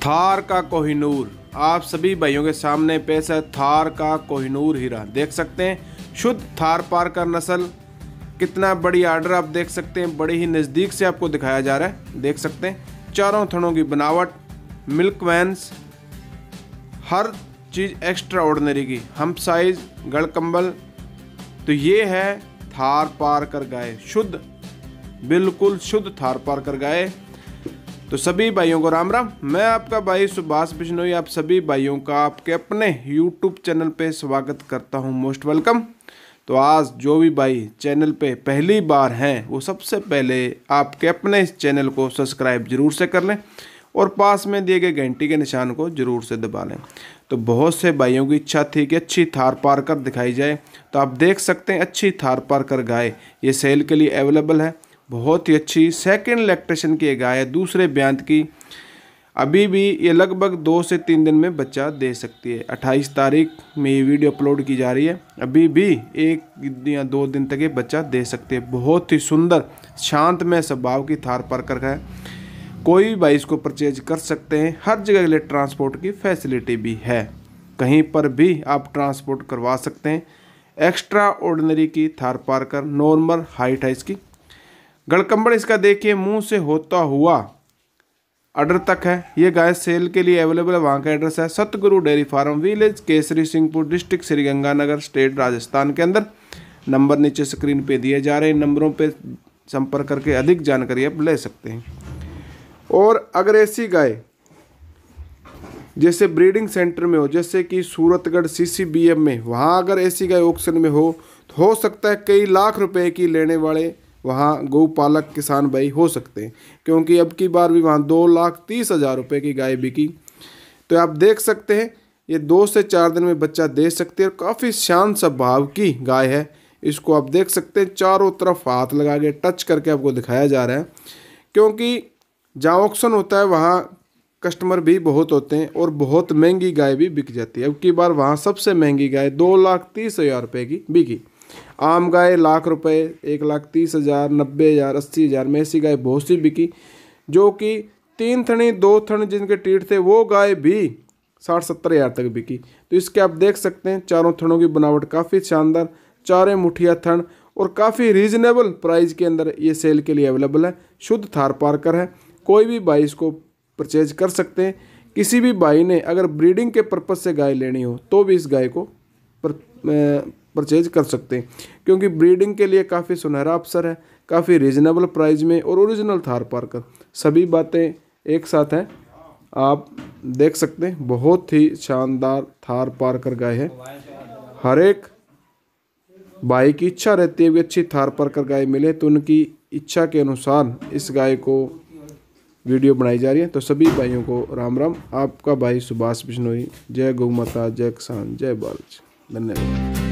थार का कोहिनूर आप सभी भाइयों के सामने पेश है। थार का कोहिनूर हीरा देख सकते हैं। शुद्ध थार पारकर नस्ल, कितना बड़ी आर्डर आप देख सकते हैं। बड़े ही नज़दीक से आपको दिखाया जा रहा है, देख सकते हैं। चारों थनों की बनावट, मिल्क वैन्स, हर चीज़ एक्स्ट्रा ऑर्डिनरी की, हम साइज, गढ़ कंबल। तो ये है थार पारकर गाय, शुद्ध, बिल्कुल शुद्ध थार पारकर गाय। तो सभी भाइयों को राम राम। मैं आपका भाई सुभाष बिश्नोई आप सभी भाइयों का आपके अपने YouTube चैनल पे स्वागत करता हूं, मोस्ट वेलकम। तो आज जो भी भाई चैनल पे पहली बार हैं वो सबसे पहले आपके अपने इस चैनल को सब्सक्राइब जरूर से कर लें और पास में दिए गए घंटी के निशान को जरूर से दबा लें। तो बहुत से भाइयों की इच्छा थी कि अच्छी थार पारकर दिखाई जाए, तो आप देख सकते हैं अच्छी थार पारकर गाय ये सेल के लिए अवेलेबल है। बहुत ही अच्छी सेकंड लैक्टेशन की गाय है, दूसरे ब्यांत की। अभी भी ये लगभग 2 से 3 दिन में बच्चा दे सकती है। 28 तारीख में ये वीडियो अपलोड की जा रही है। अभी भी 1 या 2 दिन तक ये बच्चा दे सकती है। बहुत ही सुंदर शांतमय स्वभाव की थार पारकर है। कोई भी भाई इसको परचेज कर सकते हैं। हर जगह के लिए ट्रांसपोर्ट की फैसिलिटी भी है, कहीं पर भी आप ट्रांसपोर्ट करवा सकते हैं। एक्स्ट्रा ऑर्डिनरी की थार पारकर, नॉर्मल हाइट है इसकी। गढ़कंबड़ इसका देखिए मुंह से होता हुआ अडर तक है। ये गाय सेल के लिए अवेलेबल है। वहाँ का एड्रेस है Satguru dairy farm, village Kesri Singhpur, district Sriganganagar, state Rajasthan के अंदर। नंबर नीचे स्क्रीन पे दिए जा रहे हैं, नंबरों पे संपर्क करके अधिक जानकारी आप ले सकते हैं। और अगर ऐसी गाय जैसे ब्रीडिंग सेंटर में हो, जैसे कि सूरतगढ़ CCBM में, वहाँ अगर ऐसी गाय ऑक्शन में हो सकता है कई लाख रुपए की लेने वाले वहाँ गौपालक किसान भाई हो सकते हैं, क्योंकि अब की बार भी वहाँ 2,30,000 रुपये की गाय बिकी। तो आप देख सकते हैं ये 2 से 4 दिन में बच्चा दे सकती है और काफ़ी शांत स्वभाव की गाय है। इसको आप देख सकते हैं, चारों तरफ हाथ लगा के टच करके आपको दिखाया जा रहा है, क्योंकि जहाँ ऑक्शन होता है वहाँ कस्टमर भी बहुत होते हैं और बहुत महंगी गाय भी बिक जाती है। अब की बार वहाँ सबसे महंगी गाय 2,30,000 रुपये की बिकी। आम गाय लाख रुपए, 1,30,000, 90,000, 80,000 में ऐसी गाय बहुत सी बिकी। जो कि 3 थनी 2 थन जिनके टीट थे वो गाय भी 60-70,000 तक बिकी। तो इसके आप देख सकते हैं चारों थनों की बनावट काफ़ी शानदार, चारे मुठिया थन और काफ़ी रीजनेबल प्राइस के अंदर ये सेल के लिए अवेलेबल है। शुद्ध थार पारकर है। कोई भी भाई इसको परचेज कर सकते हैं। किसी भी भाई ने अगर ब्रीडिंग के पर्पज़ से गाय लेनी हो तो भी इस गाय को परचेज कर सकते हैं, क्योंकि ब्रीडिंग के लिए काफ़ी सुनहरा अवसर है, काफ़ी रीजनेबल प्राइस में और ओरिजिनल थार पारकर सभी बातें एक साथ हैं। आप देख सकते हैं बहुत ही शानदार थार पारकर गाय है। हर एक भाई की इच्छा रहती है कि अच्छी थार पारकर गाय मिले, तो उनकी इच्छा के अनुसार इस गाय को वीडियो बनाई जा रही है। तो सभी भाइयों को राम राम। आपका भाई सुभाष बिश्नोई। जय गौ माता, जय किसान, जय बाल। धन्यवाद।